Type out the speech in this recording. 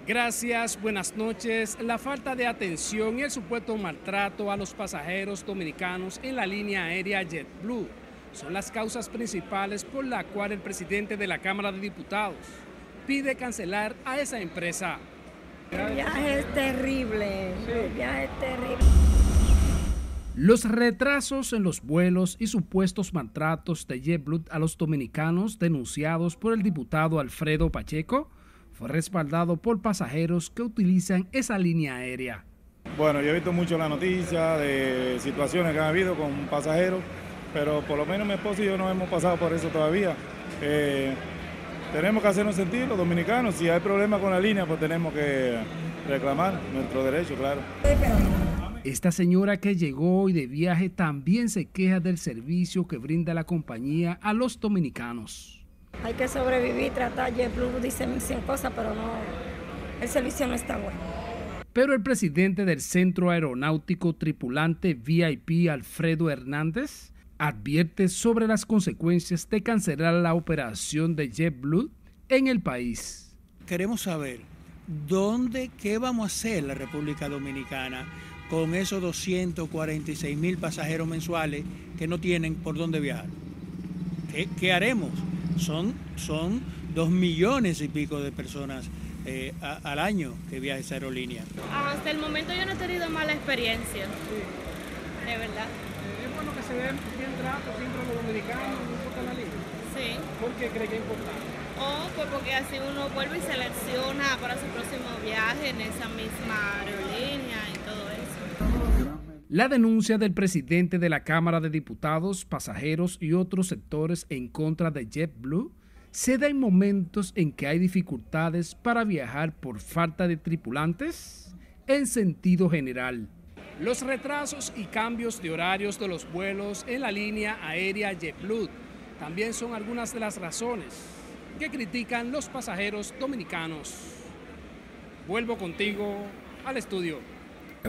Gracias, buenas noches. La falta de atención y el supuesto maltrato a los pasajeros dominicanos en la línea aérea JetBlue son las causas principales por la cual el presidente de la Cámara de Diputados pide cancelar a esa empresa. El viaje es terrible, el viaje es terrible. Los retrasos en los vuelos y supuestos maltratos de JetBlue a los dominicanos denunciados por el diputado Alfredo Pacheco fue respaldado por pasajeros que utilizan esa línea aérea. Bueno, yo he visto mucho la noticia de situaciones que han habido con pasajeros, pero por lo menos mi esposo y yo no hemos pasado por eso todavía. Tenemos que hacernos sentir los dominicanos. Si hay problemas con la línea, pues tenemos que reclamar nuestro derecho, claro. Esta señora que llegó hoy de viaje también se queja del servicio que brinda la compañía a los dominicanos. Hay que sobrevivir, tratar. JetBlue dice 100 cosas, pero no, el servicio no está bueno. Pero el presidente del Centro Aeronáutico Tripulante VIP, Alfredo Hernández, advierte sobre las consecuencias de cancelar la operación de JetBlue en el país. Queremos saber qué vamos a hacer la República Dominicana con esos 246,000 pasajeros mensuales que no tienen por dónde viajar. ¿Qué haremos? Son 2 millones y pico de personas al año que viaja esa aerolínea. Hasta el momento yo no he tenido mala experiencia, de verdad. Es bueno que se den bien trato siempre los dominicanos, no importa la línea. Sí. ¿Por qué cree que es importante? Pues porque así uno vuelve y selecciona para su próximo viaje en esa misma aerolínea y todo eso. La denuncia del presidente de la Cámara de Diputados, pasajeros y otros sectores en contra de JetBlue se da en momentos en que hay dificultades para viajar por falta de tripulantes en sentido general. Los retrasos y cambios de horarios de los vuelos en la línea aérea JetBlue también son algunas de las razones que critican los pasajeros dominicanos. Vuelvo contigo al estudio.